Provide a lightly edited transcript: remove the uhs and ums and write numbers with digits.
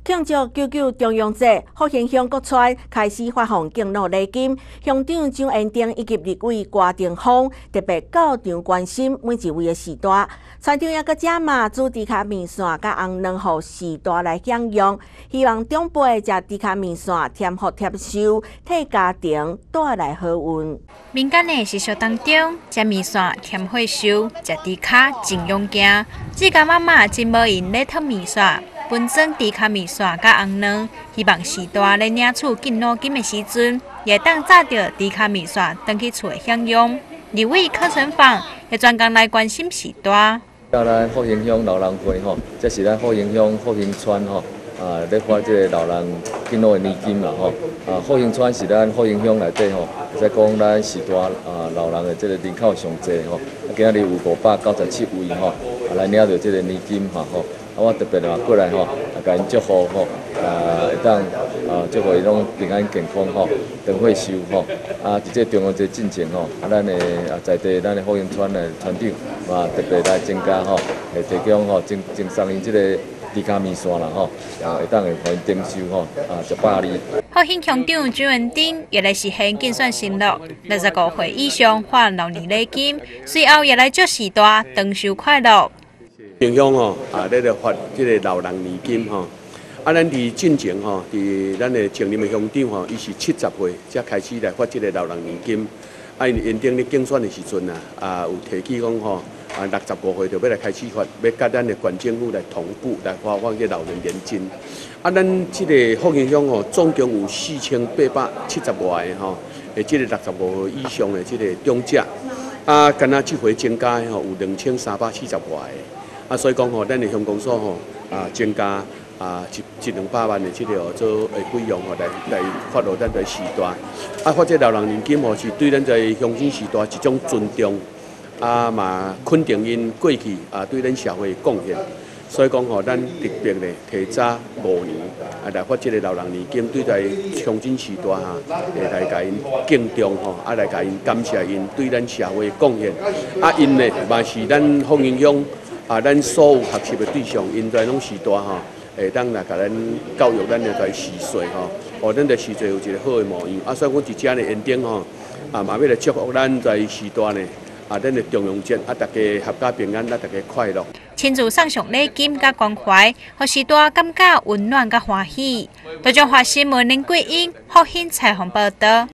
庆祝99重阳节，福兴乡各村开始发放敬老礼金。乡长蒋延丁以及立委郭定峰特别到场关心每一位的时代。村长也搁加码煮猪脚面线甲红卵，互时代来享用。希望长辈食猪脚面线添福添寿，替家庭带来好运。 民间的习俗当中，食面线添岁寿，食猪脚真勇敢。自家妈妈真无闲咧烫面线。分装猪脚面线甲红卵，希望时代咧领取敬老金的时阵，也当炸着猪脚面线，回去厝享用。立委柯春芳也专工来关心时代。 咱福兴乡老人会吼，这是咱福兴乡福兴村吼咧发这个老人敬老的年金啦吼。福兴村是咱福兴乡内底吼，会使讲咱时代老人的这个人口上济吼，今仔日有597位吼，来领着这个年金吼。我特别过来吼，甲因祝福吼，会当祝福伊拢平安健康吼，长岁寿吼。伫这重阳节进前吼，咱的在地咱的福兴村的村长特别来增加吼，会提供吼赠送因这个猪脚面线啦吼，会当互因订收吼，100里。 福兴乡长蒋延丁也来实行竞选承诺，65岁以上发老年礼金，随后也来祝时代长寿快乐。 城乡吼咧发即个老人年金吼，咱伫进前吼，伫咱的前任的乡长吼，伊是70岁才开始来发即个老人年金。因延丁咧竞选的时阵有提起讲吼，65岁就要来开始发，要甲咱的县政府来同步来发放即老人年金。咱即个福兴乡吼，总共有4870外个吼，即个65岁以上的即个长者，敢若即回增加吼有2370外个。所以讲吼，咱的乡公所吼增加100-200万的这个做费用吼，来发落咱在时代。发这老人年金吼，是对咱在乡亲时代一种尊重，嘛肯定因过去对咱社会贡献。所以讲吼，咱特别咧提早5年来发这个老人年金，对待乡亲时代来甲因敬重吼，来甲因感谢因对咱社会贡献。因呢嘛是咱福兴乡。咱所有学习的对象，因在拢时代吼，会当来甲咱教育咱的在时岁吼，互咱的时岁有一个好的模样。所以阮伫遮呢延丁吼，嘛要来祝福咱在时代呢，咱的重阳节大家合家平安，大家快乐。 亲自送上礼金甲关怀，互时代感觉温暖甲欢喜。台中华新闻林桂英、福兴采访报道。